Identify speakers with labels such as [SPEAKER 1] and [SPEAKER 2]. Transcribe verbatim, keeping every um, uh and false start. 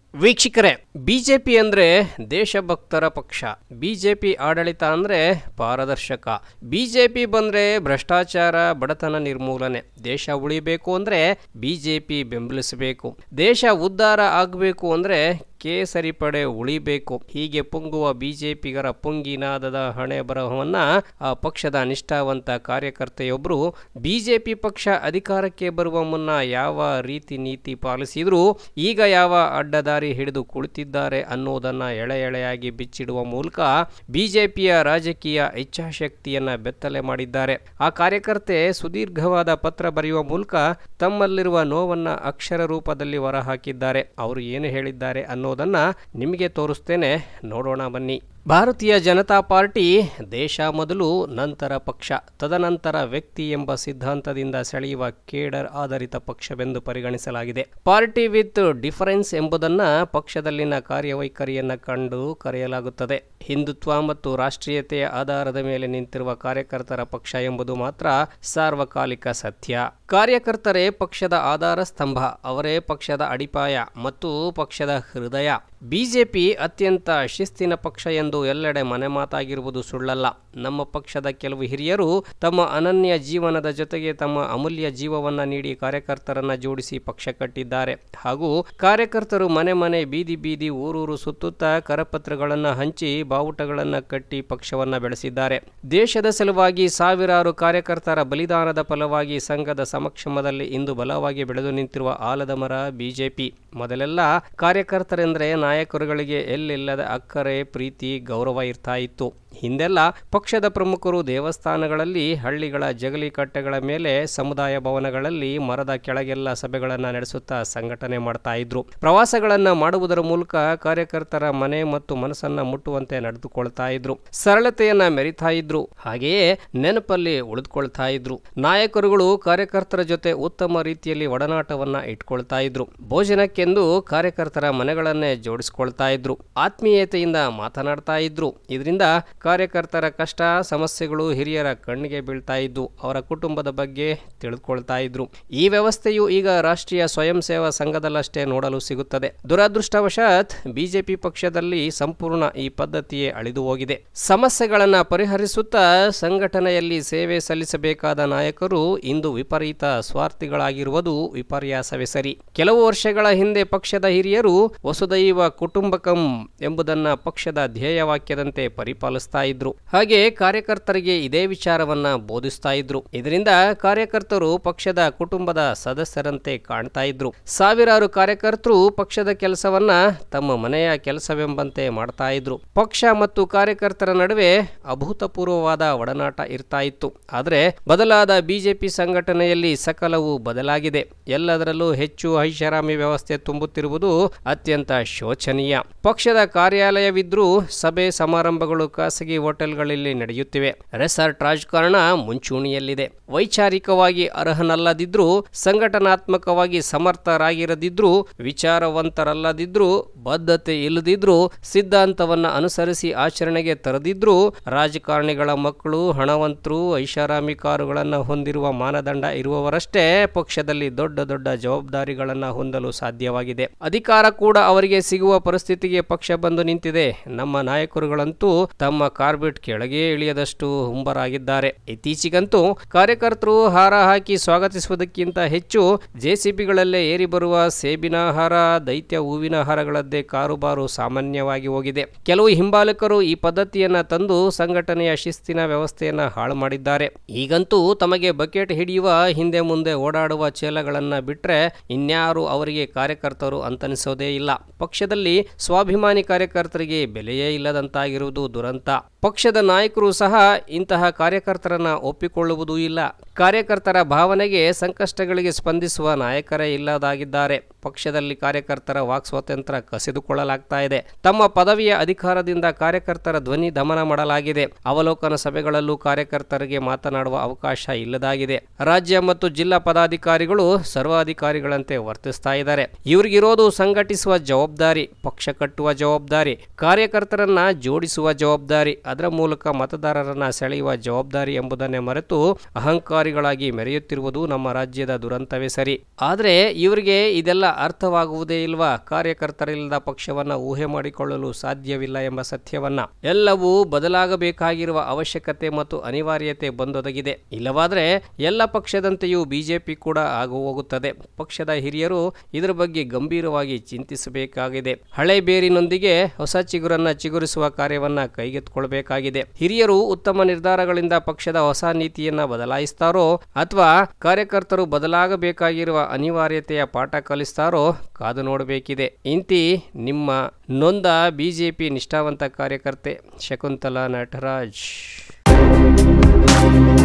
[SPEAKER 1] ವೀಕ್ಷಕರೇ, ಬಿಜೆಪಿ ಅಂದ್ರೆ ದೇಶಭಕ್ತರ ಪಕ್ಷ. ಬಿಜೆಪಿ ಆಡಳಿತ ಅಂದ್ರೆ ಪಾರದರ್ಶಕ. ಬಿಜೆಪಿ ಬಂದ್ರೆ ಭ್ರಷ್ಟಾಚಾರ, ಬಡತನ ನಿರ್ಮೂಲನೆ. ದೇಶ ಉಳಿಬೇಕು ಅಂದ್ರೆ ಬಿಜೆಪಿ ಬೆಂಬಲಿಸಬೇಕು. ದೇಶ ಉದ್ಧಾರ ಆಗಬೇಕು ಅಂದ್ರೆ ಕೇಸರಿ ಪಡೆ ಉಳಿಬೇಕು. ಹೀಗೆ ಪುಂಗುವ ಬಿಜೆಪಿಗರ ಪುಂಗಿನಾದದ ಹಣೆ ಬರಹವನ್ನ ಆ ಪಕ್ಷದ ನಿಷ್ಠಾವಂತ ಕಾರ್ಯಕರ್ತೆಯೊಬ್ಬರು ಬಿಜೆಪಿ ಪಕ್ಷ ಅಧಿಕಾರಕ್ಕೆ ಬರುವ ಮುನ್ನ ಯಾವ ರೀತಿ ನೀತಿ ಪಾಲಿಸಿದ್ರು, ಈಗ ಯಾವ ಅಡ್ಡದಾರಿ ಹಿಡಿದು ಕುಳಿತಿದ್ದಾರೆ ಅನ್ನೋದನ್ನ ಎಳೆ ಎಳೆಯಾಗಿ ಬಿಚ್ಚಿಡುವ ಮೂಲಕ ಬಿಜೆಪಿಯ ರಾಜಕೀಯ ಇಚ್ಛಾಶಕ್ತಿಯನ್ನ ಬೆತ್ತಲೆ ಮಾಡಿದ್ದಾರೆ. ಆ ಕಾರ್ಯಕರ್ತೆ ಸುದೀರ್ಘವಾದ ಪತ್ರ ಬರೆಯುವ ಮೂಲಕ ತಮ್ಮಲ್ಲಿರುವ ನೋವನ್ನ ಅಕ್ಷರ ರೂಪದಲ್ಲಿ ಹೊರಹಾಕಿದ್ದಾರೆ. ಅವರು ಏನು ಹೇಳಿದ್ದಾರೆ ಅನ್ನೋ ಅನ್ನೋದನ್ನ ನಿಮಗೆ ತೋರಿಸ್ತೇನೆ, ನೋಡೋಣ ಬನ್ನಿ. ಭಾರತೀಯ ಜನತಾ ಪಾರ್ಟಿ ದೇಶ ಮೊದಲು, ನಂತರ ಪಕ್ಷ, ತದನಂತರ ವ್ಯಕ್ತಿ ಎಂಬ ಸಿದ್ಧಾಂತದಿಂದ ಸೆಳೆಯುವ ಕೇಡರ್ ಆಧಾರಿತ ಪಕ್ಷವೆಂದು ಪರಿಗಣಿಸಲಾಗಿದೆ. ಪಾರ್ಟಿ ವಿತ್ ಡಿಫರೆನ್ಸ್ ಎಂಬುದನ್ನ ಪಕ್ಷದಲ್ಲಿನ ಕಾರ್ಯವೈಖರಿಯನ್ನ ಕಂಡು ಕರೆಯಲಾಗುತ್ತದೆ. ಹಿಂದುತ್ವ ಮತ್ತು ರಾಷ್ಟ್ರೀಯತೆಯ ಆಧಾರದ ಮೇಲೆ ನಿಂತಿರುವ ಕಾರ್ಯಕರ್ತರ ಪಕ್ಷ ಎಂಬುದು ಮಾತ್ರ ಸಾರ್ವಕಾಲಿಕ ಸತ್ಯ. ಕಾರ್ಯಕರ್ತರೇ ಪಕ್ಷದ ಆಧಾರ ಸ್ತಂಭ, ಅವರೇ ಪಕ್ಷದ ಅಡಿಪಾಯ ಮತ್ತು ಪಕ್ಷದ ಹೃದಯ. ಬಿಜೆಪಿ ಅತ್ಯಂತ ಶಿಸ್ತಿನ ಪಕ್ಷ ಎಂದು ಎಲ್ಲೆಡೆ ಮನೆ ಮಾತಾಗಿರುವುದು ಸುಳ್ಳಲ್ಲ. ನಮ್ಮ ಪಕ್ಷದ ಕೆಲವು ಹಿರಿಯರು ತಮ್ಮ ಅನನ್ಯ ಜೀವನದ ಜೊತೆಗೆ ತಮ್ಮ ಅಮೂಲ್ಯ ಜೀವವನ್ನ ನೀಡಿ ಕಾರ್ಯಕರ್ತರನ್ನ ಜೋಡಿಸಿ ಪಕ್ಷ ಕಟ್ಟಿದ್ದಾರೆ. ಹಾಗೂ ಕಾರ್ಯಕರ್ತರು ಮನೆ ಮನೆ, ಬೀದಿ ಬೀದಿ, ಊರೂರು ಸುತ್ತುತ್ತಾ ಕರಪತ್ರಗಳನ್ನ ಹಂಚಿ ಬಾವುಟಗಳನ್ನ ಕಟ್ಟಿ ಪಕ್ಷವನ್ನ ಬೆಳೆಸಿದ್ದಾರೆ. ದೇಶದ ಸಲುವಾಗಿ ಸಾವಿರಾರು ಕಾರ್ಯಕರ್ತರ ಬಲಿದಾನದ ಫಲವಾಗಿ ಸಂಘದ ಸಮಕ್ಷಮದಲ್ಲಿ ಇಂದು ಬಲವಾಗಿ ಬೆಳೆದು ನಿಂತಿರುವ ಆಲದ ಮರ ಬಿಜೆಪಿ. ಮೊದಲೆಲ್ಲ ಕಾರ್ಯಕರ್ತರೆಂದರೆ ನಾಯಕರುಗಳಿಗೆ ಎಲ್ಲಿಲ್ಲದ ಅಕ್ಕರೆ, ಪ್ರೀತಿ, ಗೌರವ ಇರ್ತಾ ಇತ್ತು. ಹಿಂದೆಲ್ಲ ಪಕ್ಷದ ಪ್ರಮುಖರು ದೇವಸ್ಥಾನಗಳಲ್ಲಿ, ಹಳ್ಳಿಗಳ ಜಗಲಿ ಕಟ್ಟೆಗಳ ಮೇಲೆ, ಸಮುದಾಯ ಭವನಗಳಲ್ಲಿ, ಮರದ ಕೆಳಗೆಲ್ಲ ಸಭೆಗಳನ್ನ ನಡೆಸುತ್ತಾ ಸಂಘಟನೆ ಮಾಡ್ತಾ ಇದ್ರು. ಪ್ರವಾಸಗಳನ್ನ ಮಾಡುವುದರ ಮೂಲಕ ಕಾರ್ಯಕರ್ತರ ಮನೆ ಮತ್ತು ಮನಸ್ಸನ್ನ ಮುಟ್ಟುವಂತೆ ನಡೆದುಕೊಳ್ತಾ ಇದ್ರು. ಸರಳತೆಯನ್ನ ಮೆರಿತಾ ಇದ್ರು, ಹಾಗೆಯೇ ನೆನಪಲ್ಲಿ ಉಳಿದುಕೊಳ್ತಾ ಇದ್ರು. ನಾಯಕರುಗಳು ಕಾರ್ಯಕರ್ತರ ಜೊತೆ ಉತ್ತಮ ರೀತಿಯಲ್ಲಿ ಒಡನಾಟವನ್ನ ಇಟ್ಕೊಳ್ತಾ ಇದ್ರು. ಭೋಜನಕ್ಕೆಂದು ಕಾರ್ಯಕರ್ತರ ಮನೆಗಳನ್ನೇ ಜೋಡಿಸ್ಕೊಳ್ತಾ ಇದ್ರು. ಆತ್ಮೀಯತೆಯಿಂದ ಮಾತನಾಡ್ತಾ ಇದ್ರು. ಇದರಿಂದ ಕಾರ್ಯಕರ್ತರ ಕಷ್ಟ, ಸಮಸ್ಯೆಗಳು ಹಿರಿಯರ ಕಣ್ಣಿಗೆ ಬೀಳ್ತಾ ಇದ್ದು ಅವರ ಕುಟುಂಬದ ಬಗ್ಗೆ ತಿಳಿದುಕೊಳ್ತಾ ಇದ್ರು. ಈ ವ್ಯವಸ್ಥೆಯು ಈಗ ರಾಷ್ಟ್ರೀಯ ಸ್ವಯಂ ಸೇವಾ ಸಂಘದಲ್ಲಷ್ಟೇ ನೋಡಲು ಸಿಗುತ್ತದೆ. ದುರದೃಷ್ಟವಶಾತ್ ಬಿಜೆಪಿ ಪಕ್ಷದಲ್ಲಿ ಸಂಪೂರ್ಣ ಈ ಪದ್ಧತಿಯೇ ಅಳಿದು ಹೋಗಿದೆ. ಸಮಸ್ಯೆಗಳನ್ನ ಪರಿಹರಿಸುತ್ತಾ ಸಂಘಟನೆಯಲ್ಲಿ ಸೇವೆ ಸಲ್ಲಿಸಬೇಕಾದ ನಾಯಕರು ಇಂದು ವಿಪರೀತ ಸ್ವಾರ್ಥಿಗಳಾಗಿರುವುದು ವಿಪರ್ಯಾಸವೇ ಸರಿ. ಕೆಲವು ವರ್ಷಗಳ ಹಿಂದೆ ಪಕ್ಷದ ಹಿರಿಯರು ವಸುದೈವ ಕುಟುಂಬಕಂ ಎಂಬುದನ್ನ ಪಕ್ಷದ ಧ್ಯೇಯವಾಕ್ಯದಂತೆ ಪರಿಪಾಲಿಸ್ತಾ ಇದ್ರು. ಹಾಗೆ ಕಾರ್ಯಕರ್ತರಿಗೆ ಇದೇ ವಿಚಾರವನ್ನ ಬೋಧಿಸ್ತಾ ಇದ್ರು. ಇದರಿಂದ ಕಾರ್ಯಕರ್ತರು ಪಕ್ಷದ ಕುಟುಂಬದ ಸದಸ್ಯರಂತೆ ಕಾಣ್ತಾ ಇದ್ರು. ಸಾವಿರಾರು ಕಾರ್ಯಕರ್ತರು ಪಕ್ಷದ ಕೆಲಸವನ್ನ ತಮ್ಮ ಮನೆಯ ಕೆಲಸವೆಂಬಂತೆ ಮಾಡ್ತಾ ಇದ್ರು. ಪಕ್ಷ ಮತ್ತು ಕಾರ್ಯಕರ್ತರ ನಡುವೆ ಅಭೂತಪೂರ್ವವಾದ ಒಡನಾಟ ಇರ್ತಾ ಇತ್ತು. ಆದರೆ ಬದಲಾದ ಬಿಜೆಪಿ ಸಂಘಟನೆಯಲ್ಲಿ ಸಕಲವೂ ಬದಲಾಗಿದೆ. ಎಲ್ಲದರಲ್ಲೂ ಹೆಚ್ಚು ಐಷಾರಾಮಿ ವ್ಯವಸ್ಥೆ ತುಂಬುತ್ತಿರುವುದು ಅತ್ಯಂತ ಶೋಚನೀಯ. ಪಕ್ಷದ ಕಾರ್ಯಾಲಯವಿದ್ರೂ ಸಭೆ ಸಮಾರಂಭಗಳು ಖಾಸಗಿ ಹೋಟೆಲ್ಗಳಲ್ಲಿ ನಡೆಯುತ್ತಿವೆ. ರೆಸಾರ್ಟ್ ರಾಜಕಾರಣ ಮುಂಚೂಣಿಯಲ್ಲಿದೆ. ವೈಚಾರಿಕವಾಗಿ ಅರ್ಹನಲ್ಲದಿದ್ರೂ, ಸಂಘಟನಾತ್ಮಕವಾಗಿ ಸಮರ್ಥರಾಗಿರದಿದ್ರೂ, ವಿಚಾರವಂತರಲ್ಲದಿದ್ರೂ, ಬದ್ಧತೆ ಇಲ್ಲದಿದ್ರೂ, ಸಿದ್ಧಾಂತವನ್ನ ಅನುಸರಿಸಿ ಆಚರಣೆಗೆ ತರದಿದ್ರೂ, ರಾಜಕಾರಣಿಗಳ ಮಕ್ಕಳು, ಹಣವಂತರು, ಐಷಾರಾಮಿ ಕಾರುಗಳನ್ನು ಹೊಂದಿರುವ ಮಾನದಂಡ ಇರುವವರಷ್ಟೇ ಪಕ್ಷದಲ್ಲಿ ದೊಡ್ಡ ದೊಡ್ಡ ಜವಾಬ್ದಾರಿಗಳನ್ನ ಹೊಂದಲು ಸಾಧ್ಯವಾಗಿದೆ. ಅಧಿಕಾರ ಕೂಡ ಅವರಿಗೆ ಸಿಗುವ ಪರಿಸ್ಥಿತಿಗೆ ಪಕ್ಷ ಬಂದು ನಿಂತಿದೆ. ನಮ್ಮ ನಾಯಕರುಗಳಂತೂ ತಮ್ಮ ಕಾರ್ಬೆಟ್ ಕೆಳಗೆ ಇಳಿಯದಷ್ಟು ಹುಂಬರಾಗಿದ್ದಾರೆ. ಇತ್ತೀಚೆಗಂತೂ ಕಾರ್ಯಕರ್ತರು ಹಾರ ಹಾಕಿ ಸ್ವಾಗತಿಸುವುದಕ್ಕಿಂತ ಹೆಚ್ಚು ಜೆಸಿಬಿಗಳಲ್ಲೇ ಏರಿ ಬರುವ ಸೇಬಿನ ಹಾರ, ದೈತ್ಯ ಹೂವಿನ ಹಾರಗಳದ್ದೇ ಕಾರುಬಾರು ಸಾಮಾನ್ಯವಾಗಿ ಹೋಗಿದೆ. ಕೆಲವು ಹಿಂಬಾಲಕರು ಈ ಪದ್ಧತಿಯನ್ನ ತಂದು ಸಂಘಟನೆಯ ಶಿಸ್ತಿನ ವ್ಯವಸ್ಥೆಯನ್ನ ಹಾಳು ಮಾಡಿದ್ದಾರೆ. ಈಗಂತೂ ತಮಗೆ ಬಕೆಟ್ ಹಿಡಿಯುವ, ಹಿಂದೆ ಮುಂದೆ ಓಡಾಡುವ ಚೇಲಗಳನ್ನ ಬಿಟ್ರೆ ಇನ್ಯಾರು ಅವರಿಗೆ ಕಾರ್ಯಕರ್ತರು ಅಂತನಿಸೋದೇ ಇಲ್ಲ. ಪಕ್ಷದಲ್ಲಿ ಸ್ವಾಭಿಮಾನಿ ಕಾರ್ಯಕರ್ತರಿಗೆ ಬೆಲೆಯೇ ಇಲ್ಲದಂತಾಗಿರುವುದು ದುರಂತ. ಪಕ್ಷದ ನಾಯಕರು ಸಹ ಇಂತಹ ಕಾರ್ಯಕರ್ತರನ್ನ ಒಪ್ಪಿಕೊಳ್ಳುವುದೂ ಇಲ್ಲ. ಕಾರ್ಯಕರ್ತರ ಭಾವನೆಗೆ, ಸಂಕಷ್ಟಗಳಿಗೆ ಸ್ಪಂದಿಸುವ ನಾಯಕರೇ ಇಲ್ಲದಾಗಿದ್ದಾರೆ. ಪಕ್ಷದಲ್ಲಿ ಕಾರ್ಯಕರ್ತರ ವಾಕ್ ಸ್ವಾತಂತ್ರ್ಯ ಕಸಿದುಕೊಳ್ಳಲಾಗ್ತಾ ಇದೆ. ತಮ್ಮ ಪದವಿಯ ಅಧಿಕಾರದಿಂದ ಕಾರ್ಯಕರ್ತರ ಧ್ವನಿ ದಮನ ಮಾಡಲಾಗಿದೆ. ಅವಲೋಕನ ಸಭೆಗಳಲ್ಲೂ ಕಾರ್ಯಕರ್ತರಿಗೆ ಮಾತನಾಡುವ ಅವಕಾಶ ಇಲ್ಲದಾಗಿದೆ. ರಾಜ್ಯ ಮತ್ತು ಜಿಲ್ಲಾ ಪದಾಧಿಕಾರಿಗಳು ಸರ್ವಾಧಿಕಾರಿಗಳಂತೆ ವರ್ತಿಸ್ತಾ ಇದ್ದಾರೆ. ಇವ್ರಿಗಿರೋದು ಸಂಘಟಿಸುವ ಜವಾಬ್ದಾರಿ, ಪಕ್ಷ ಕಟ್ಟುವ ಜವಾಬ್ದಾರಿ, ಕಾರ್ಯಕರ್ತರನ್ನ ಜೋಡಿಸುವ ಜವಾಬ್ದಾರಿ. ಅದರ ಮೂಲಕ ಮತದಾರರನ್ನ ಸೆಳೆಯುವ ಜವಾಬ್ದಾರಿ ಎಂಬುದನ್ನೇ ಮರೆತು ಅಹಂಕಾರಿಗಳಾಗಿ ಮೆರೆಯುತ್ತಿರುವುದು ನಮ್ಮ ರಾಜ್ಯದ ದುರಂತವೇ ಸರಿ. ಆದರೆ ಇವರಿಗೆ ಇದೆಲ್ಲ ಅರ್ಥವಾಗುವುದೇ ಇಲ್ವಾ? ಕಾರ್ಯಕರ್ತರಿಲ್ಲದ ಪಕ್ಷವನ್ನ ಊಹೆ ಮಾಡಿಕೊಳ್ಳಲು ಸಾಧ್ಯವಿಲ್ಲ ಎಂಬ ಸತ್ಯವನ್ನ. ಎಲ್ಲವೂ ಬದಲಾಗಬೇಕಾಗಿರುವ ಅವಶ್ಯಕತೆ ಮತ್ತು ಅನಿವಾರ್ಯತೆ ಬಂದೊದಗಿದೆ. ಇಲ್ಲವಾದರೆ ಎಲ್ಲ ಪಕ್ಷದಂತೆಯೂ ಬಿಜೆಪಿ ಕೂಡ ಆಗು ಹೋಗುತ್ತದೆ. ಪಕ್ಷದ ಹಿರಿಯರು ಇದರ ಬಗ್ಗೆ ಗಂಭೀರವಾಗಿ ಚಿಂತಿಸಬೇಕಾಗಿದೆ. ಹಳೆ ಬೇರಿನೊಂದಿಗೆ ಹೊಸ ಚಿಗುರನ್ನ ಚಿಗುರಿಸುವ ಕಾರ್ಯವನ್ನ ಕೈಗೆತ್ತಿಕೊಳ್ಳಬೇಕಾಗಿದೆ. ಹಿರಿಯರು ಉತ್ತಮ ನಿರ್ಧಾರಗಳಿಂದ ಪಕ್ಷದ ಹೊಸ ನೀತಿಯನ್ನ ಬದಲಾಯಿಸ್ತಾರೋ ಅಥವಾ ಕಾರ್ಯಕರ್ತರು ಬದಲಾಗಬೇಕಾಗಿರುವ ಅನಿವಾರ್ಯತೆಯ ಪಾಠ ಕಲಿಸ್ತಾರೋ ಕಾದು ನೋಡಬೇಕಿದೆ. ಇಂತಿ ನಿಮ್ಮ ನೊಂದ ಬಿಜೆಪಿ ನಿಷ್ಠಾವಂತ ಕಾರ್ಯಕರ್ತೆ ಶಕುಂತಲಾ ನಟರಾಜ್.